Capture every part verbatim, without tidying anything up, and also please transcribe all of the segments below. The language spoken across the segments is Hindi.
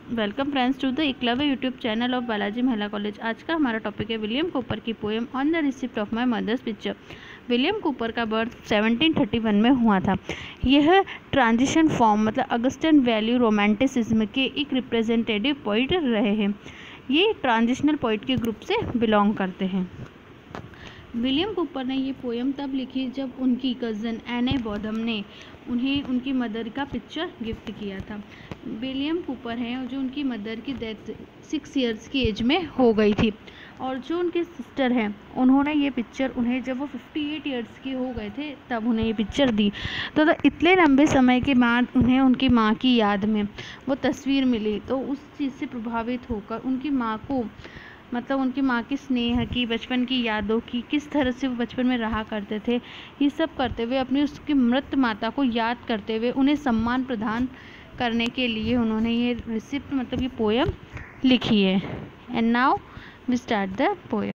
Welcome friends to the Eklavya YouTube channel of Balaji महिला कॉलेज। आज का हमारा टॉपिक है विलियम कूपर की poem on the receipt of my mother's picture. William Cowper का बर्थ सेवनटीन थर्टी वन में हुआ था। यह ट्रांजिशन फॉर्म मतलब अगस्टन वैल्यू रोमांटिसिज्म के एक रिप्रेजेंटेटिव पोइट रहे हैं। ये ट्रांजिशनल पोइट के ग्रुप से बिलोंग करते हैं। विलियम कूपर ने ये पोएम तब लिखी जब उनकी कज़न एने बॉथम ने उन्हें उनकी मदर का पिक्चर गिफ्ट किया था। विलियम कूपर हैं जो उनकी मदर की डेथ सिक्स इयर्स की एज में हो गई थी, और जो उनके सिस्टर हैं उन्होंने ये पिक्चर उन्हें जब वो फिफ्टी एट इयर्स के हो गए थे तब उन्हें ये पिक्चर दी। तो, तो इतने लंबे समय के बाद उन्हें उनकी माँ की याद में वो तस्वीर मिली, तो उस चीज़ से प्रभावित होकर उनकी माँ को मतलब उनकी माँ की स्नेह की, बचपन की यादों की, किस तरह से वो बचपन में रहा करते थे, ये सब करते हुए अपनी उसकी मृत माता को याद करते हुए उन्हें सम्मान प्रदान करने के लिए उन्होंने ये रिसिप्ट मतलब ये पोएम लिखी है। And now we start the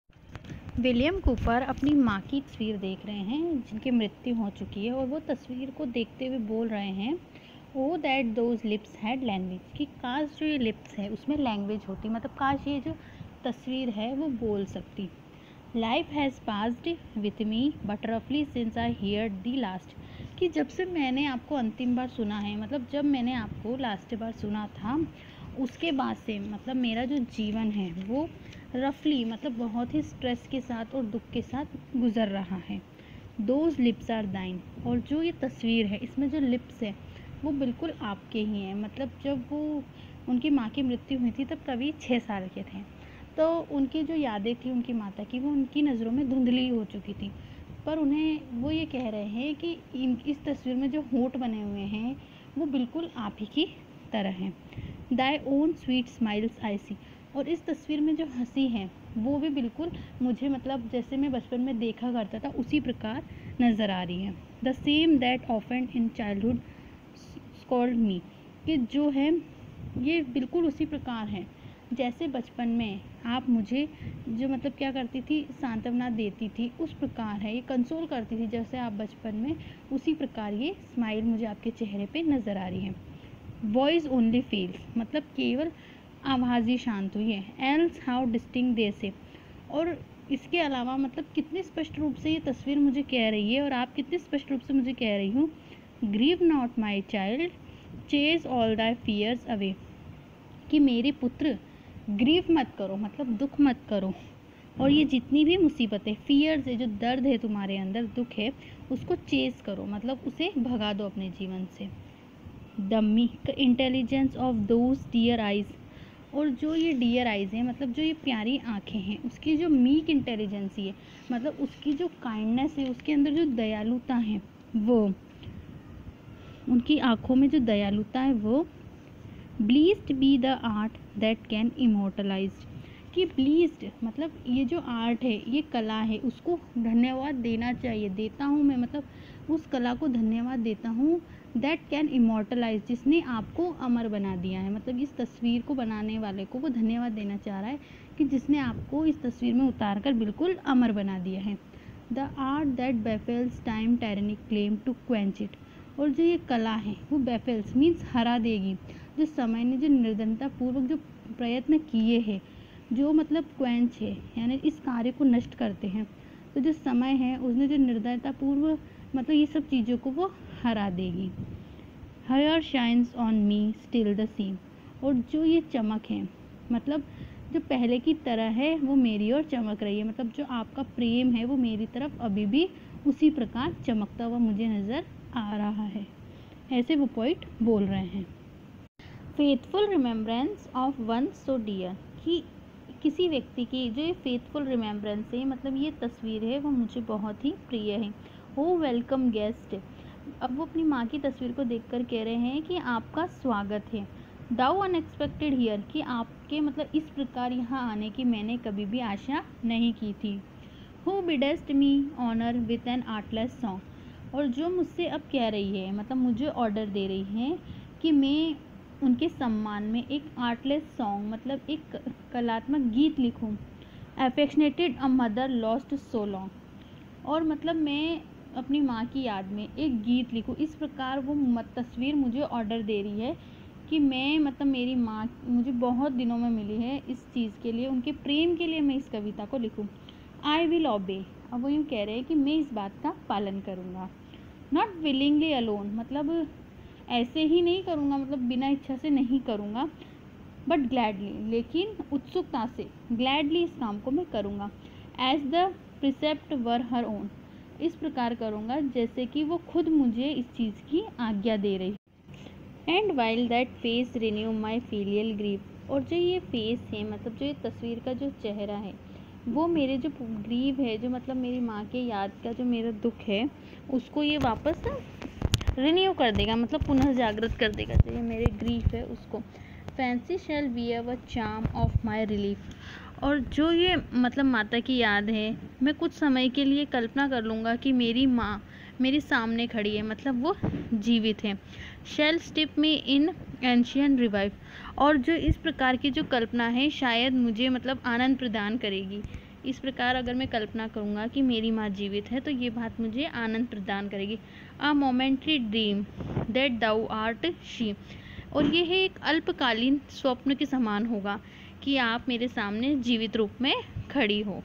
poem. William Cowper अपनी माँ की तस्वीर देख रहे हैं जिनकी मृत्यु हो चुकी है, और वो तस्वीर को देखते हुए बोल रहे हैं oh that those lips had language, कि काश जो ये लिप्स है उसमें लैंग्वेज होती, मतलब काश ये जो तस्वीर है वो बोल सकती। Life has passed with me but रफली since I hear thee last, कि जब से मैंने आपको अंतिम बार सुना है, मतलब जब मैंने आपको लास्ट बार सुना था उसके बाद से मतलब मेरा जो जीवन है वो रफली मतलब बहुत ही स्ट्रेस के साथ और दुख के साथ गुजर रहा है। दोज लिप्स आर दाइन, और जो ये तस्वीर है इसमें जो लिप्स है वो बिल्कुल आपके ही हैं। मतलब जब वो उनकी माँ की मृत्यु हुई थी तब कभी छः साल के थे, तो उनकी जो यादें थी उनकी माता की वो उनकी नज़रों में धुंधली हो चुकी थी, पर उन्हें वो ये कह रहे हैं कि इन इस तस्वीर में जो होंठ बने हुए हैं वो बिल्कुल आप ही की तरह हैं। Thy own sweet smiles I see, और इस तस्वीर में जो हंसी है वो भी बिल्कुल मुझे मतलब जैसे मैं बचपन में देखा करता था उसी प्रकार नज़र आ रही है। The same that often in childhood scold me, कि जो है ये बिल्कुल उसी प्रकार है जैसे बचपन में आप मुझे जो मतलब क्या करती थी, सांत्वना देती थी, उस प्रकार है ये कंसोल करती थी जैसे आप बचपन में, उसी प्रकार ये स्माइल मुझे आपके चेहरे पे नज़र आ रही है। वॉइस ओनली फील्स, मतलब केवल आवाज़ ही शांत हुई है। एल्स हाउ डिस्टिंग दे से, और इसके अलावा मतलब कितने स्पष्ट रूप से ये तस्वीर मुझे कह रही है और आप कितने स्पष्ट रूप से मुझे कह रही हूँ। Grieve not my child chase all thy fears away, कि मेरे पुत्र ग्रीव मत करो मतलब दुख मत करो, और ये जितनी भी मुसीबतें फियर्स है, जो दर्द है तुम्हारे अंदर, दुख है, उसको चेस करो मतलब उसे भगा दो अपने जीवन से। The meek intelligence of those dear eyes, और जो ये डियर आइज़ हैं मतलब जो ये प्यारी आँखें हैं उसकी जो मीक इंटेलिजेंसी है मतलब उसकी जो काइंडनेस है, उसके अंदर जो दयालुता है, वो उनकी आँखों में जो दयालुता है वो blessed be the art that can immortalize, कि ब्लीस्ड मतलब ये जो आर्ट है, ये कला है, उसको धन्यवाद देना चाहिए, देता हूँ मैं मतलब उस कला को धन्यवाद देता हूँ। दैट कैन इमोर्टलाइज, जिसने आपको अमर बना दिया है, मतलब इस तस्वीर को बनाने वाले को वो धन्यवाद देना चाह रहा है कि जिसने आपको इस तस्वीर में उतार कर बिल्कुल अमर बना दिया है। The art that baffles time tyrannic claim to quench it, और जो ये कला है वो बेफेल्स मीन्स हरा देगी, जो समय ने जो निर्धनता पूर्वक जो प्रयत्न किए हैं, जो मतलब क्वेंच है यानी इस कार्य को नष्ट करते हैं, तो जो समय है उसने जो निर्दयता पूर्व मतलब ये सब चीज़ों को वो हरा देगी। Here shines on me still the same, और जो ये चमक है मतलब जो पहले की तरह है वो मेरी ओर चमक रही है, मतलब जो आपका प्रेम है वो मेरी तरफ अभी भी उसी प्रकार चमकता हुआ मुझे नज़र आ रहा है। ऐसे वो पोइट बोल रहे हैं। Faithful remembrance of one so dear, कि किसी व्यक्ति की जो ये फेथफुल रिमेम्बरेंस है मतलब ये तस्वीर है वो मुझे बहुत ही प्रिय है। हो वेलकम गेस्ट, अब वो अपनी माँ की तस्वीर को देखकर कह रहे हैं कि आपका स्वागत है। दाउ अनएक्सपेक्टेड हियर, कि आपके मतलब इस प्रकार यहाँ आने की मैंने कभी भी आशा नहीं की थी। Who biddest me honour with an artless song, और जो मुझसे अब कह रही है मतलब मुझे ऑर्डर दे रही है कि मैं उनके सम्मान में एक आर्टलेस सॉन्ग मतलब एक कलात्मक गीत लिखूं। Affectionated a mother lost so long, और मतलब मैं अपनी माँ की याद में एक गीत लिखूं, इस प्रकार वो तस्वीर मुझे ऑर्डर दे रही है कि मैं मतलब मेरी माँ मुझे बहुत दिनों में मिली है इस चीज़ के लिए, उनके प्रेम के लिए मैं इस कविता को लिखूं। आई विल ओबे, अब वो यूँ कह रहे हैं कि मैं इस बात का पालन करूँगा। नॉट विलिंगली अलोन, मतलब ऐसे ही नहीं करूँगा, मतलब बिना इच्छा से नहीं करूँगा, बट ग्लैडली, लेकिन उत्सुकता से, ग्लैडली इस काम को मैं करूँगा। As the precept were her own, इस प्रकार करूँगा जैसे कि वो खुद मुझे इस चीज़ की आज्ञा दे रही। And while that face renew my filial grieve, और जो ये फेस है, मतलब जो ये तस्वीर का जो चेहरा है, वो मेरे जो ग्रीव है, जो मतलब मेरी माँ के याद का जो मेरा दुख है, उसको ये वापस रिन्यू कर देगा, मतलब पुनः जागृत कर देगा। जो ये मेरे ग्रीफ है उसको। Fancy shall be a charm of my relief, और जो ये मतलब माता की याद है, मैं कुछ समय के लिए कल्पना कर लूँगा कि मेरी माँ मेरे सामने खड़ी है, मतलब वो जीवित है। शैल स्टिप मी इन एंशियन रिवाइव, और जो इस प्रकार की जो कल्पना है शायद मुझे मतलब आनंद प्रदान करेगी। इस प्रकार अगर मैं कल्पना करूँगा कि मेरी माँ जीवित है तो ये बात मुझे आनंद प्रदान करेगी। A momentary dream that thou art she, और ये है एक अल्पकालीन स्वप्न के समान होगा कि आप मेरे सामने जीवित रूप में खड़ी हो।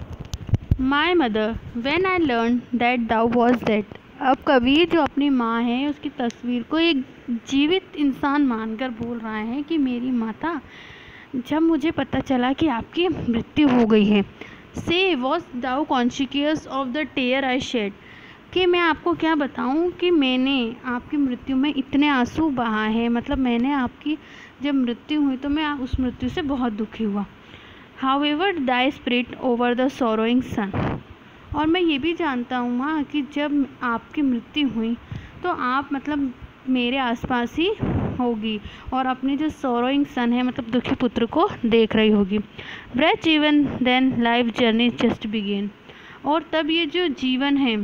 My mother when I learn that thou was dead, अब कवि जो अपनी माँ है उसकी तस्वीर को एक जीवित इंसान मानकर बोल रहा है कि मेरी माता, जब मुझे पता चला कि आपकी मृत्यु हो गई है, say was thou conscious of the tear I shed, कि मैं आपको क्या बताऊं कि मैंने आपकी मृत्यु में इतने आंसू बहा है, मतलब मैंने आपकी जब मृत्यु हुई तो मैं उस मृत्यु से बहुत दुखी हुआ। However thy spirit over the sorrowing son, और मैं ये भी जानता हूँ माँ कि जब आपकी मृत्यु हुई तो आप मतलब मेरे आसपास ही होगी और अपने जो सोरोइंग सन है, मतलब दुखी पुत्र को देख रही होगी। Breath even then life journey just begin, और तब ये जो जीवन है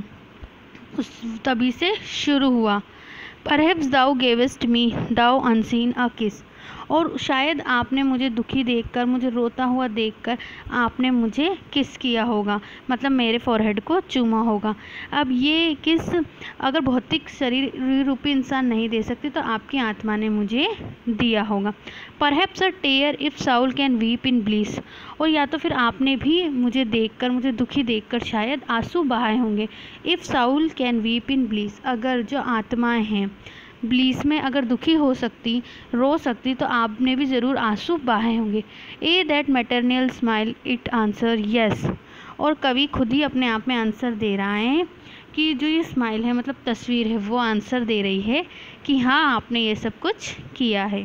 उस तभी से शुरू हुआ। परहैप्स दाउ गेवेस्ट मी दाउ अनसीन अ किस, और शायद आपने मुझे दुखी देखकर, मुझे रोता हुआ देखकर आपने मुझे किस किया होगा, मतलब मेरे फॉरहेड को चूमा होगा। अब ये किस अगर भौतिक शरीर रूपी इंसान नहीं दे सकती तो आपकी आत्मा ने मुझे दिया होगा। Perhaps a tear if soul can weep in bliss, और या तो फिर आपने भी मुझे देखकर, मुझे दुखी देखकर शायद आंसू बहाए होंगे। If soul can weep in bliss, अगर जो आत्माएं हैं ब्लीस में अगर दुखी हो सकती, रो सकती, तो आपने भी ज़रूर आंसू बहाए होंगे। Ah that maternal smile it answer yes, और कवि खुद ही अपने आप में आंसर दे रहा है कि जो ये स्माइल है, मतलब तस्वीर है, वो आंसर दे रही है कि हाँ आपने ये सब कुछ किया है।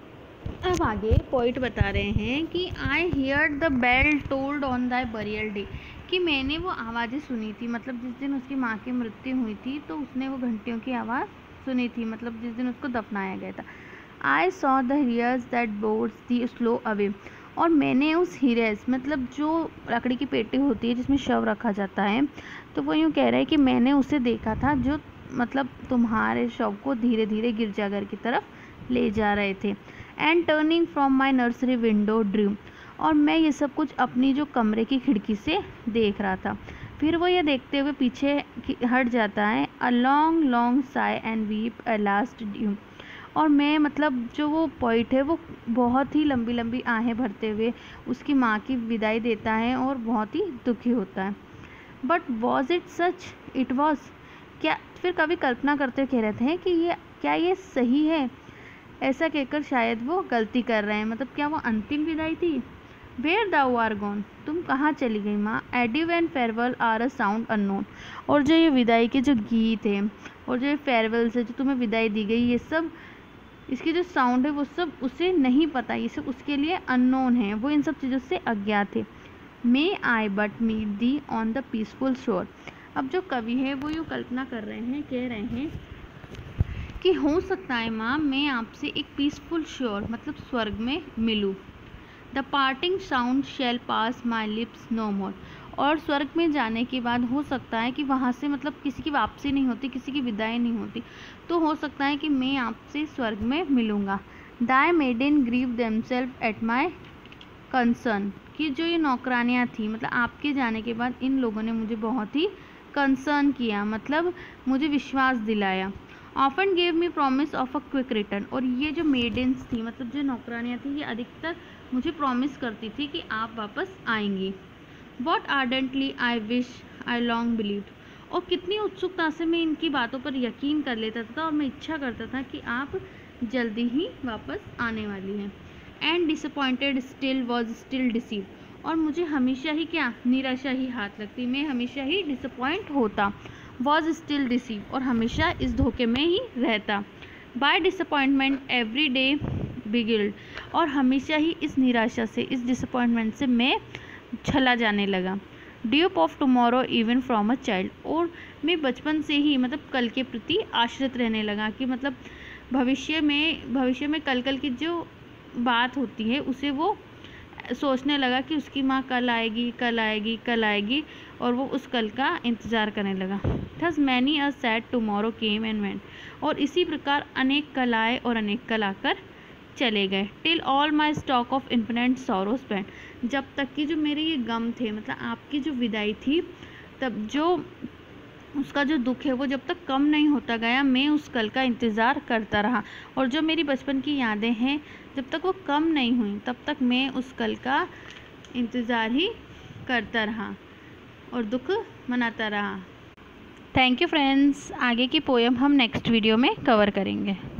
अब आगे पोइट बता रहे हैं कि I hear the bell tolled on the burial day, कि मैंने वो आवाज़ें सुनी थी, मतलब जिस दिन उसकी माँ की मृत्यु हुई थी तो उसने वो घंटियों की आवाज़ सुनी थी, मतलब जिस दिन उसको दफनाया गया था। I saw the hearse that boards thee slow away, और मैंने उस हिरेस, मतलब जो लकड़ी की पेटी होती है जिसमें शव रखा जाता है, तो वो यूँ कह रहा है कि मैंने उसे देखा था जो मतलब तुम्हारे शव को धीरे धीरे गिरजाघर की तरफ ले जा रहे थे। And turning from my nursery window dream, और मैं ये सब कुछ अपनी जो कमरे की खिड़की से देख रहा था। फिर वो ये देखते हुए पीछे हट जाता है। A long long sigh and weep a last due, और मैं मतलब जो वो पॉइंट है वो बहुत ही लंबी लंबी आहें भरते हुए उसकी माँ की विदाई देता है और बहुत ही दुखी होता है। But was it such, it was, क्या, फिर कभी कल्पना करते हुए कह रहे थे कि ये क्या ये सही है, ऐसा कहकर शायद वो गलती कर रहे हैं, मतलब क्या वो अंतिम विदाई थी। वेयर दाउ आर गॉन, तुम कहाँ चली गई माँ। Adieu and farewell are a sound unknown, और जो ये विदाई के जो गीत हैं और जो ये फेयरवेल से जो तुम्हें विदाई दी गई, ये सब इसकी जो साउंड है वो सब उसे नहीं पता, ये सब उसके लिए अननोन है, वो इन सब चीज़ों से अज्ञात है। May I but meet thee on the peaceful shore, अब जो कवि है वो यूँ कल्पना कर रहे हैं, कह रहे हैं कि हो सकता है माँ मैं आपसे एक पीसफुल शोर, मतलब स्वर्ग में मिलूँ। The parting sound shall pass my lips no more, और स्वर्ग में जाने के बाद हो सकता है कि वहाँ से मतलब किसी की वापसी नहीं होती, किसी की विदाई नहीं होती, तो हो सकता है कि मैं आपसे स्वर्ग में मिलूँगा। Thy maiden grieve themselves at my concern, कि जो ये नौकरानियाँ थी, मतलब आपके जाने के बाद इन लोगों ने मुझे बहुत ही कंसर्न किया, मतलब मुझे विश्वास दिलाया। Often gave me promise of a quick return. और ये जो मेडेंस थी, मतलब जो नौकरानियाँ थी, ये अधिकतर मुझे प्रॉमिस करती थी कि आप वापस आएंगी। What ardently I wish I long believed. और कितनी उत्सुकता से मैं इनकी बातों पर यकीन कर लेता था और मैं इच्छा करता था कि आप जल्दी ही वापस आने वाली हैं। And disappointed still was still deceive. और मुझे हमेशा ही क्या, निराशा ही हाथ लगती, मैं हमेशा ही डिसअपॉइंट होता। वॉज स्टिल डिसीव, और हमेशा इस धोखे में ही रहता। By disappointment every day beguiled. और हमेशा ही इस निराशा से, इस डिसअपॉइंटमेंट से मैं छला जाने लगा। Dupe of tomorrow even from a child. और मैं बचपन से ही मतलब कल के प्रति आश्रित रहने लगा कि मतलब भविष्य में भविष्य में कल कल की जो बात होती है उसे वो सोचने लगा कि उसकी माँ कल आएगी कल आएगी कल आएगी, और वो उस कल का इंतज़ार करने लगा। Thus many a sad tomorrow came and went. और इसी प्रकार अनेक कल आए और अनेक कल आकर चले गए। Till all my stock of infinite sorrow spend. जब तक कि जो मेरे ये गम थे, मतलब आपकी जो विदाई थी, तब जो उसका जो दुख है वो जब तक कम नहीं होता गया, मैं उस कल का इंतज़ार करता रहा। और जो मेरी बचपन की यादें हैं, जब तक वो कम नहीं हुई तब तक मैं उस कल का इंतज़ार ही करता रहा और दुख मनाता रहा। Thank you friends. आगे की पोएम हम नेक्स्ट वीडियो में कवर करेंगे।